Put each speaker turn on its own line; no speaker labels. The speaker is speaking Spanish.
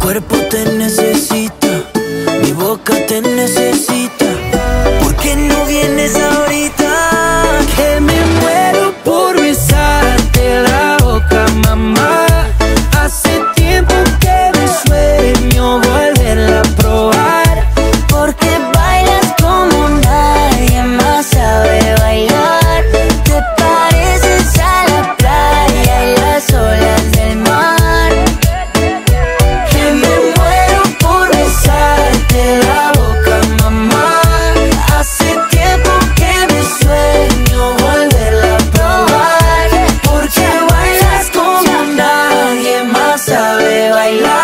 cuerpo te necesita, mi boca te necesita. ¿Por qué no vienes ahorita? Que me muero por besarte la boca, mamá. Hace tiempo que me sueño volverla a probar. Porque bailas como nadie más sabe bailar. Te pareces a la playa y las olas del mar. Que me muero por besarte la boca, mamá. Hace tiempo que me sueño volverla a probar. Porque bailas como nadie más sabe bailar.